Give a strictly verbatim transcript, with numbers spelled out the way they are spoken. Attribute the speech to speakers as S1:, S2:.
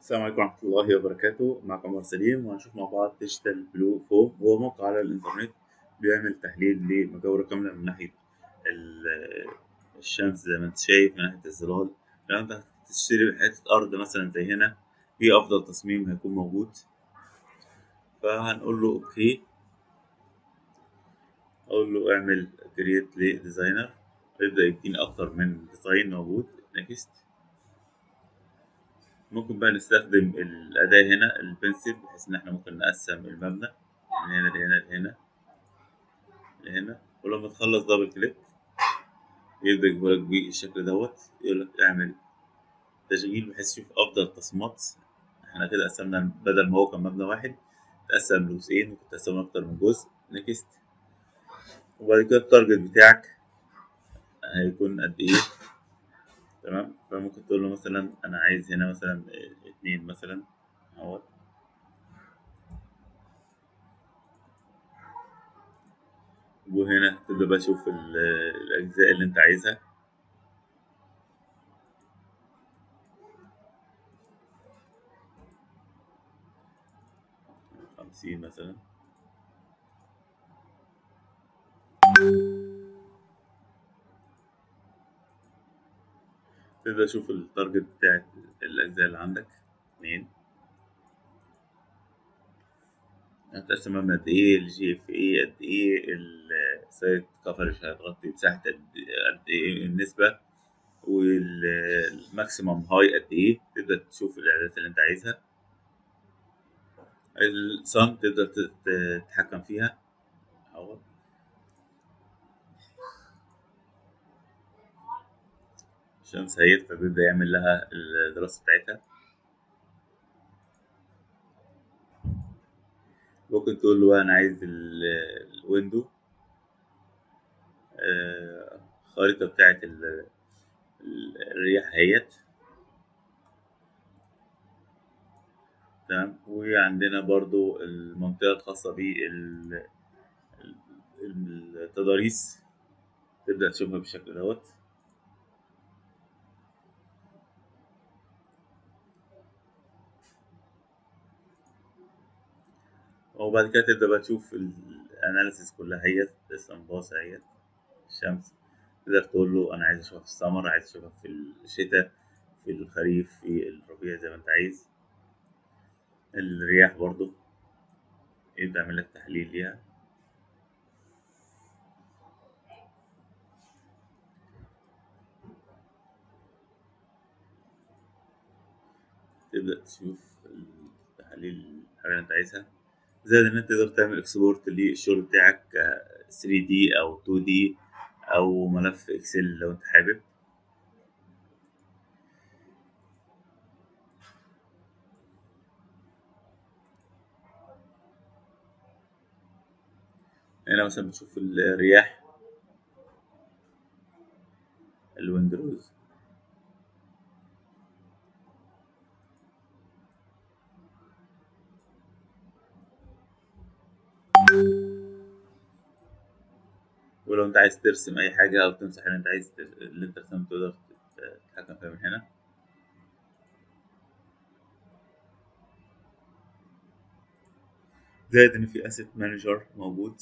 S1: السلام عليكم ورحمة الله وبركاته. معكم عمر سليم، وهنشوف مع بعض ديجيتال بلو فوم. هو موقع على الإنترنت بيعمل تحليل لمجاورة كاملة من ناحية ال- الشمس زي ما أنت شايف، من ناحية الظلال. لو أنت هتشتري حتة أرض مثلا زي هنا، إيه أفضل تصميم هيكون موجود؟ فهنقول له أوكي، أقول له اعمل كرييت لديزاينر، يبدأ يديني أكتر من ديزاين موجود. نيكست. ممكن بقى نستخدم الأداة هنا البنسل، بحيث إن إحنا ممكن نقسم المبنى من هنا لهنا لهنا لهنا. ولما تخلص دبل كليك يبدأ يجيبلك بالشكل دوت، يقولك اعمل تشغيل بحيث تشوف أفضل التصميمات. احنا كده قسمنا، بدل ما هو كان مبنى واحد تقسم لجزئين، ممكن تقسمه أكتر من جزء. نيكست. وبعد كده التارجت بتاعك هيكون قد إيه. تمام. فممكن تقول له مثلا أنا عايز هنا مثلا اتنين مثلا أهو. وهنا تبدأ بقى تشوف ال- الأجزاء اللي أنت عايزها. خمسين مثلا. تبدأ تشوف التارجت بتاعت الأجزاء اللي عندك. اتنين. هتقسم مبنى قد إيه، الجي اف ايه قد إيه، السايت كفرج هتغطي مساحة قد قد إيه النسبة، والماكسيمم هاي قد إيه. تبدأ تشوف الإعدادات اللي أنت عايزها. الصن تقدر تت- تتحكم فيها أهو. الشمس هيت، فبيبدأ يعمل لها الدراسة بتاعتها. ممكن تقول له أنا عايز ال- الويندو، آه، الخريطة بتاعت ال- ال- الرياح هيت. تمام. وعندنا برضو المنطقة الخاصة بالتضاريس، تبدأ تشوفها بالشكل دوت. وبعد كده تبدأ بقى تشوف الأناليسيس كلها، هي الأنباص هي الشمس. تقدر تقول له أنا عايز أشوفها في السمر، عايز أشوفها في الشتاء، في الخريف، في الربيع، زي ما أنت عايز. الرياح برضو يبدأ يعمل لك تحليل ليها. تبدأ تشوف التحاليل الحاجة اللي أنت عايزها. زائد إن أنت تقدر تعمل إكسبورت للشغل بتاعك ثري دي أو تو دي أو ملف إكسل لو أنت حابب. هنا مثلا بتشوف الرياح، الويندروز. ولو انت عايز ترسم اي حاجة او تمسح اللي انت عايز تر- اللي انت رسمته، تقدر تتحكم فيها من هنا. زائد ان في اسيت مانجر موجود.